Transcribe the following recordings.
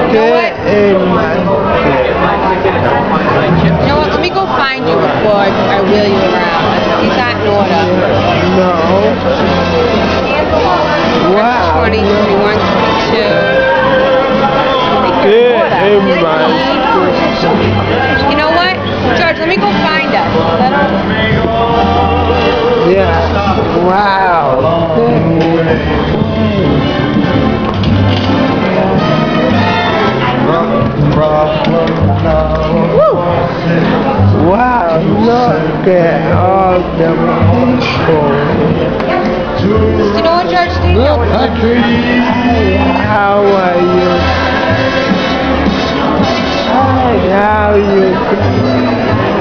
You know what? Let me go find you before I wheel you around. These aren't in order. No. Wow. 20, 21, 22. You know what? George, let me go find us. Yeah. Wow. Wow, look at all the people. You know what, George? How are you? Hi, how are you?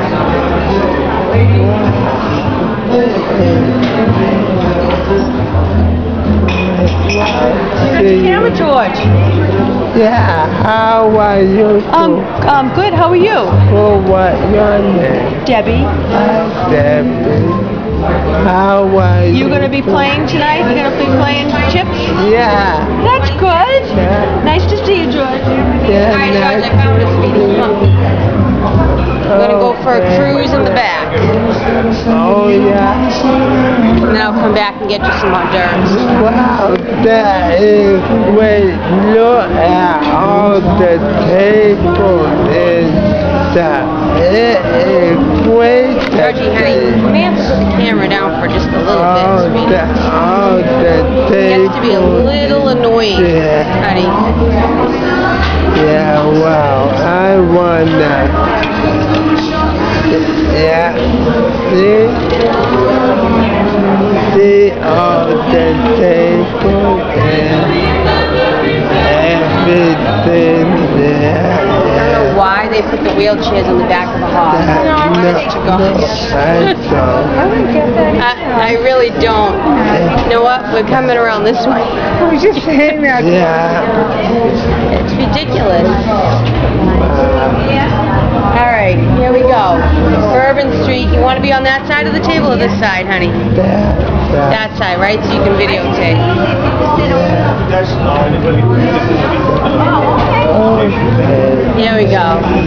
Camera, George. Yeah, how are you? Good. How are you? Oh, what your name? Debbie. Hi, Debbie. How are you? You gonna be playing tonight? You gonna be playing chips? Yeah. That's good. Yeah. Nice to see you, George. Yeah, All right, nice George, I found a speedy pump. I'm gonna go for a cruise in the back. Oh, yeah. And then I'll come back and get you some hors d'oeuvres. Wow, that is great. Look at all the tables and stuff. It is great. Georgie, honey, you may have to put the camera down for just a little bit, sweetie. All the tables. It gets to be a little annoying, honey. Yeah, wow. I wanna. Yeah. See all the tables and everything there. I don't know why they put the wheelchairs on the back of the hall. I really don't. You know what? We're coming around this way. We just hang out. Yeah. It's ridiculous. All right, here we go. Bourbon Street. You want to be on that side of the table or this side, honey? That side, right? So you can videotape. Here we go.